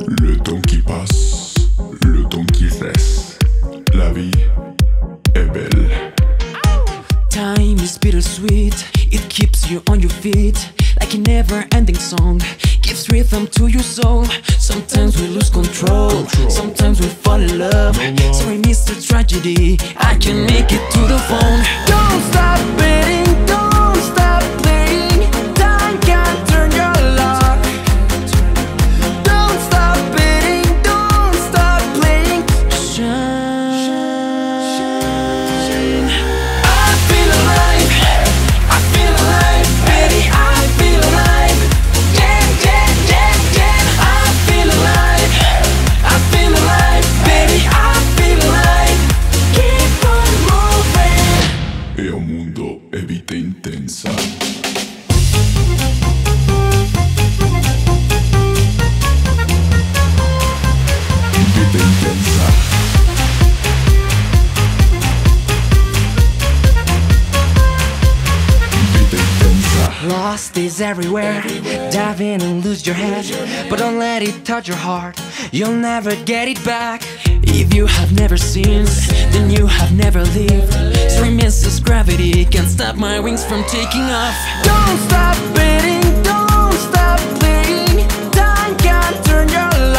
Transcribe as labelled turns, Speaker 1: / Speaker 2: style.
Speaker 1: Le temps qui passe, le temps qui reste, la vie est belle.
Speaker 2: Time is bittersweet, it keeps you on your feet like a never-ending song, gives rhythm to your soul. Sometimes we lose control, sometimes we fall in love. Sorry, Mr. Tragedy, I can make it to the phone. Don't stop betting, don't stop playing. Time can turn your luck. Don't stop betting, don't stop playing. Shine. I feel alive, I feel alive, baby, I feel alive. Yeah, yeah, yeah, yeah. I feel alive, I feel alive, baby, I feel alive. Keep on moving.
Speaker 1: E un mundo e vita intensa. Vita intensa. Vita intensa.
Speaker 2: Lost is everywhere, dive in and lose your head, but don't let it touch your heart, you'll never get it back. If you have never seen, then you have never lived. Sorry, Mrs. Gravity, can't stop my wings from taking off. Don't stop betting, don't stop playing. Time can turn your